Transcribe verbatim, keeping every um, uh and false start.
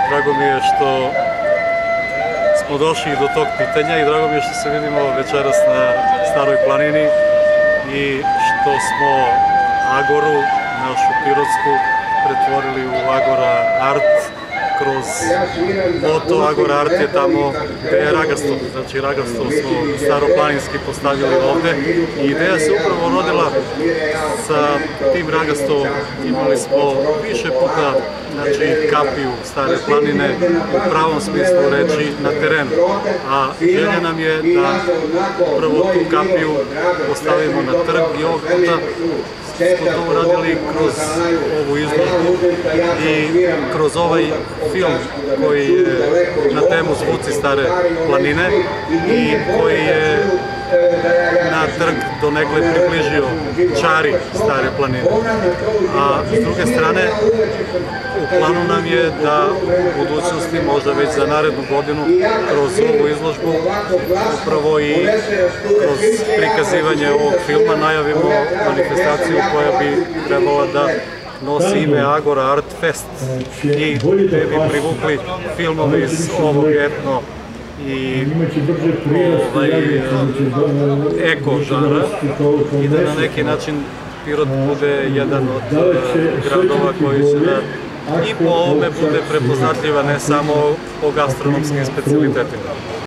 Drago mi je što smo došli do tog pitanja i drago mi je što se vidimo večeras na Staroj planini i što smo Agoru, našu Pirotsku, pretvorili u Agora Art kroz moto Agora Art je tamo gde je Ragastol. Znači Ragastol smo staroplaninski postavili ovde i ideja se upravo rodila sa tim Ragastolom. Imali smo više puta znači, kapiju Stare planine u pravom smislu reči na terenu, a želja nam je da upravo tu kapiju postavimo na trg i ovog puta smo to uradili kroz ovu izložbu i kroz ovaj film koji je na temu Zvuci Stare planine i koji je na trg donekle približio čari Stare planine. A s druge strane, u planu nam je da u budućnosti, možda već za narednu godinu, kroz ovu izložbu, upravo i kroz prikazivanje ovog filma najavimo manifestaciju koja bi trebala da nosi ime Agora Art Fest i gde bi privukli filmove iz ovog etno i ovaj, eko žanra i da na neki način Pirot bude jedan od gradova koji će da i po ovome bude prepoznatljiva ne samo po gastronomskim specijalitetima.